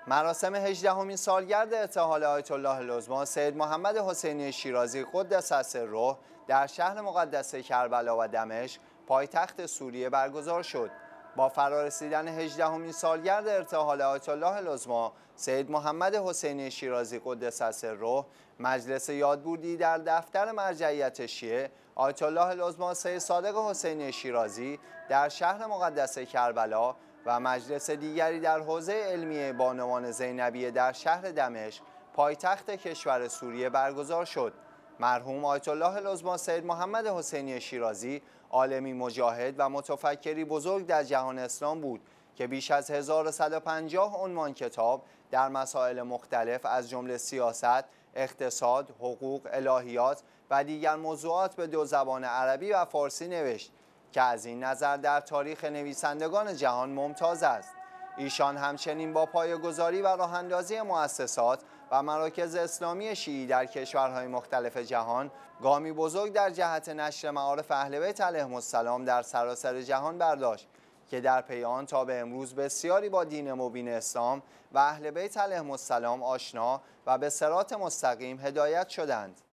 مراسم 18مین سالگرد ارتحال آیت الله العظمی سید محمد حسینی شیرازی قدس سره در شهر مقدس کربلا و دمشق پایتخت سوریه برگزار شد. با فرارسیدن 18مین سالگرد ارتحال آیت الله العظمی سید محمد حسینی شیرازی قدس سره، مجلس یادبودی در دفتر مرجعیت شیعه آیت الله العظمی سید صادق حسینی شیرازی در شهر مقدس کربلا و مجلس دیگری در حوزه علمیه بانوان زینبیه در شهر دمشق پایتخت کشور سوریه برگزار شد. مرحوم آیت الله العظمی سید محمد حسینی شیرازی عالمی مجاهد و متفکری بزرگ در جهان اسلام بود که بیش از 1150 عنوان کتاب در مسائل مختلف از جمله سیاست، اقتصاد، حقوق، الهیات و دیگر موضوعات به دو زبان عربی و فارسی نوشت که از این نظر در تاریخ نویسندگان جهان ممتاز است. ایشان همچنین با پایه‌گذاری و راه‌اندازی مؤسسات و مراکز اسلامی شیعی در کشورهای مختلف جهان گامی بزرگ در جهت نشر معارف اهل بیت علیهم السلام در سراسر جهان برداشت که در پی آن تا به امروز بسیاری با دین مبین اسلام و اهل بیت علیهم السلام آشنا و به صراط مستقیم هدایت شدند.